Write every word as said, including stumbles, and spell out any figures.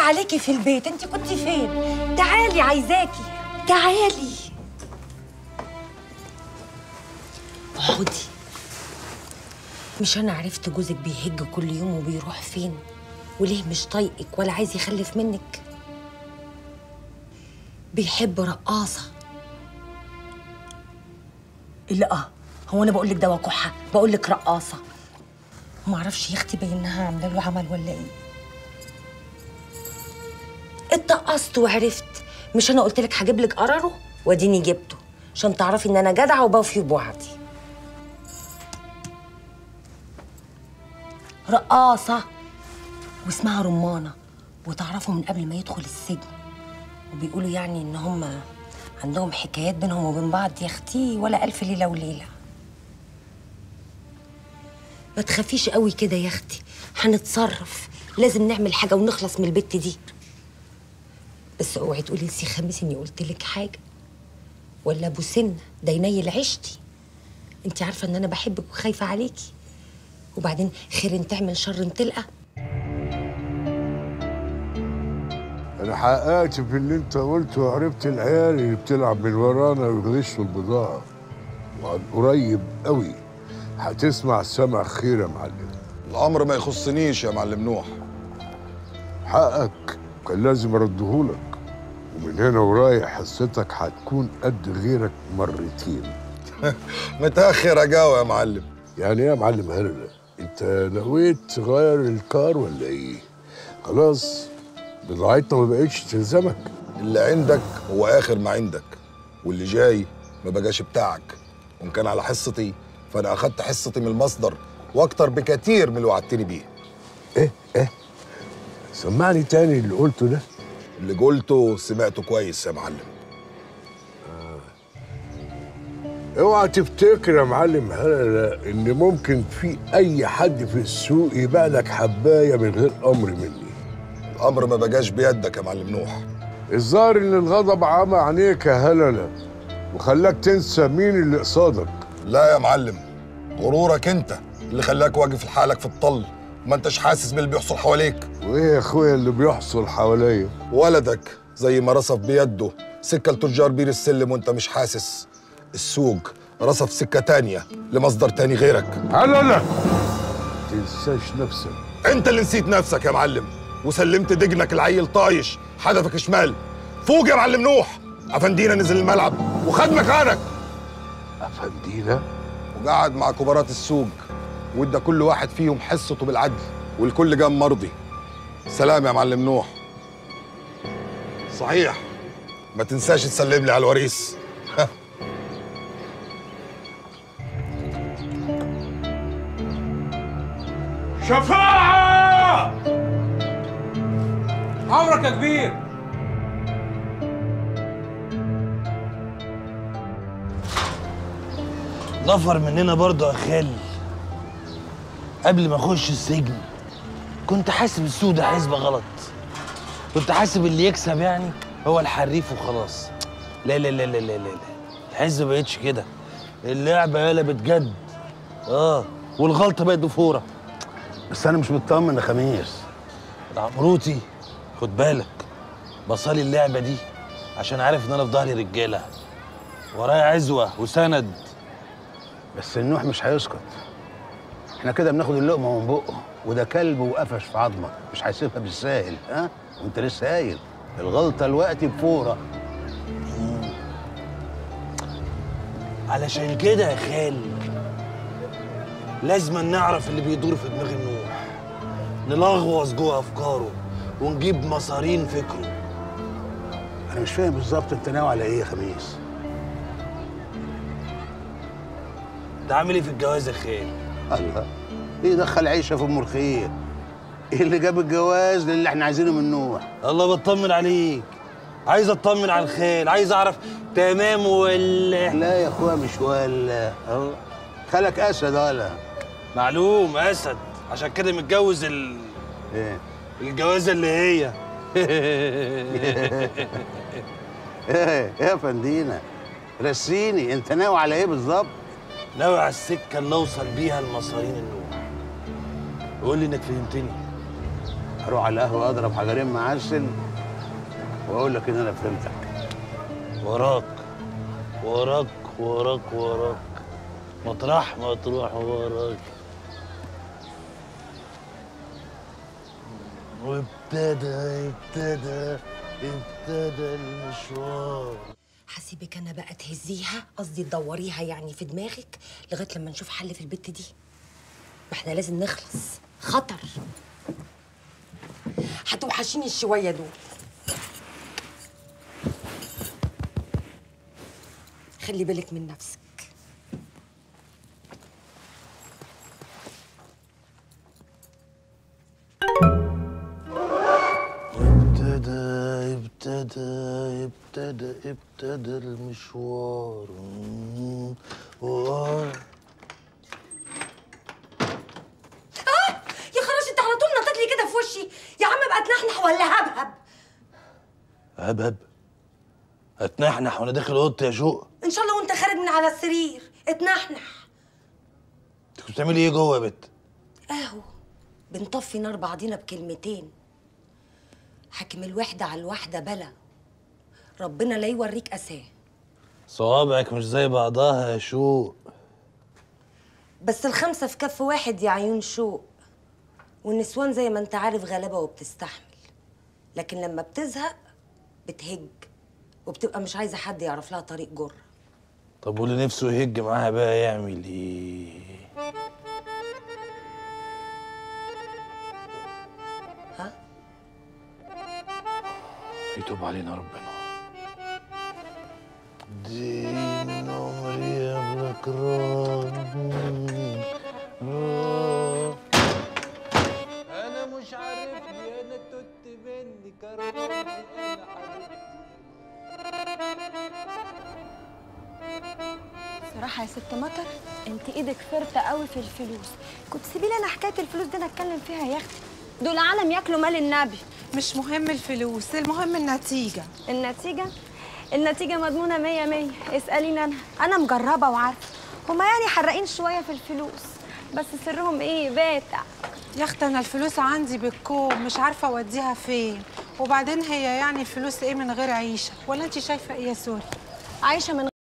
عليكي في البيت، انت كنت فين؟ تعالي عايزاكي، تعالي اقعدي. مش انا عرفت جوزك بيهج كل يوم وبيروح فين؟ وليه مش طايقك ولا عايز يخلف منك؟ بيحب رقاصه. لا هو انا بقول لك ده وكحه، بقول لك رقاصه. ما اعرفش يا اختي بينها عامله له عمل ولا ايه. اتقصت وعرفت. مش انا قلت لك هجيب لك قراره؟ واديني جبته عشان تعرفي ان انا جدعه وبوفي بوعدي. رقاصه واسمها رمانه، وتعرفوا من قبل ما يدخل السجن، وبيقولوا يعني ان هم عندهم حكايات بينهم وبين بعض يا اختي ولا الف ليله وليله. ما تخافيش قوي كده يا اختي، هنتصرف. لازم نعمل حاجه ونخلص من البت دي. بس اوعي تقولي لسي خميس اني قلت لك حاجه، ولا ابو سنه ده ينيل عيشتي. انت عارفه ان انا بحبك وخايفه عليكي، وبعدين خير تعمل شر تلقى. انا حققت في اللي انت قلته وعرفت العيال اللي بتلعب من ورانا ويغشوا البضاعه، وعن قريب قوي هتسمع سمع خير يا معلم. الامر ما يخصنيش يا معلم نوح. حقك كان لازم اردهولك، ومن هنا ورايح حصتك هتكون قد غيرك مرتين. متاخر اجاوب يا معلم. يعني ايه يا معلم هلا؟ انت نويت تغير الكار ولا ايه؟ خلاص بضاعتنا ما بقتش تلزمك. اللي عندك هو اخر ما عندك، واللي جاي ما بقاش بتاعك. وان كان على حصتي فانا اخدت حصتي من المصدر واكتر بكتير من اللي وعدتني بيه. ايه ايه سمعني تاني اللي قلته ده. اللي قلته سمعته كويس يا معلم. آه. اوعى تفتكر يا معلم هلا ان ممكن في اي حد في السوق يبيع لك حبايه من غير امر مني. الامر ما بقاش بيدك يا معلم نوح. الظاهر ان الغضب عمى عينيك يا هلله وخلاك تنسى مين اللي قصادك. لا يا معلم، غرورك انت اللي خلاك واقف لحالك في الطل، ما انتش حاسس باللي بيحصل حواليك. وايه يا اخويا اللي بيحصل حواليا؟ ولدك زي ما رصف بيده سكه لتجار بير السلم وانت مش حاسس. السوق رصف سكه تانيه لمصدر تاني غيرك. هلا لا تنساش نفسك. انت اللي نسيت نفسك يا معلم وسلمت دجنك العيل طايش حدفك شمال. فوق يا معلم نوح، افندينا نزل الملعب وخد مكانك. افندينا؟ وقعد مع كبارات السوق وادى كل واحد فيهم حصته بالعدل، والكل قام مرضي. سلام يا معلم نوح. صحيح ما تنساش تسلم لي على الوريث. شفاعة! عمرك يا كبير. ظفر مننا برضه يا خال. قبل ما اخش السجن كنت حاسب السوق ده حسبه غلط. كنت حاسب اللي يكسب يعني هو الحريف وخلاص. لا لا لا لا لا لا الحسبه ما بقتش كده. اللعبه قلبت جد. اه والغلطه بقت ضفوره. بس انا مش مطمن يا خميس. عمروتي خد بالك، بصالي اللعبه دي عشان عارف ان انا في ظهري رجاله ورايا عزوه وسند. بس النوح مش هيسكت. احنا كده بناخد اللقمه من بقه، وده كلب وقفش في عظمك، مش هيسيبها بالساهل. ها وانت لسه قايل الغلطه الوقت بفوره. علشان كده يا خال لازم نعرف اللي بيدور في دماغ النوح، نلغوص جوه افكاره ونجيب مصارين فكره. انا مش فاهم بالظبط انت ناوي على ايه يا خميس؟ انت عامل ايه في الجواز يا خال؟ الله، ايه دخل عيشه في ام الخير؟ ايه اللي جاب الجواز للي احنا عايزينه من نوح؟ الله بطمن عليك، عايز اطمن على الخال، عايز اعرف تمام ولا لا يا اخويا مش ولا. الله خالك اسد ولا؟ معلوم اسد، عشان كده متجوز ال ايه؟ الجوازه اللي هي ايه يا فندينا رسيني، انت ناوي على ايه بالظبط؟ ناوي على السكه اللي اوصل بيها لمصارين النوح. قول لي انك فهمتني. اروح على القهوه اضرب حجرين معسل واقول لك ان انا فهمتك. وراك وراك وراك وراك مطرح ما تروح وراك. وابتدى ابتدى ابتدى المشوار. هسيبك انا بقى تهزيها، قصدي تدوريها يعني في دماغك لغايه لما نشوف حل في البت دي. ما احنا لازم نخلص، خطر. هتوحشيني الشويه دول. خلي بالك من نفسك. ابتدى ابتدى ابتدى ابتدى المشوار. اه يا خراشي، انت على طول نطيت لي كده في وشي. يا عم بقى اتنحنح ولا هبهب؟ هبهب؟ اتنحنح وانا داخل اوضتي يا شوق؟ ان شاء الله وانت خارج من على السرير اتنحنح. انت كنت بتعملي ايه جوه يا بت؟ اهو بنطفي نار بعضينا بكلمتين. حاكم الوحده على الواحده بلا، ربنا لا يوريك اساه. صوابعك مش زي بعضها يا شوق. بس الخمسه في كف واحد يا عيون شوق. والنسوان زي ما انت عارف غلابه وبتستحمل، لكن لما بتزهق بتهج وبتبقى مش عايزه حد يعرف لها طريق جر. طب واللي نفسه يهج معاها بقى يعمل ايه؟ ها؟ يتوب علينا ربنا. دي من عمري يا بكران. انا مش عارفني، انا توت مني كرهني انا حبيبتي. صراحة يا ست مطر، انت ايدك فرطة قوي في الفلوس. كنت سيبي لي انا حكاية الفلوس دي انا اتكلم فيها يا اختي. دول عالم ياكلوا مال النبي. مش مهم الفلوس، المهم النتيجة. النتيجة؟ النتيجة مضمونة مية مية. اسأليني انا، انا مجربة وعارفة. هما يعني حرقين شوية في الفلوس، بس سرهم ايه؟ باتع. يا اختي انا الفلوس عندي بالكوم، مش عارفة اوديها فين. وبعدين هي يعني الفلوس ايه من غير عيشة؟ ولا انت شايفة ايه يا سوري؟ عايشة من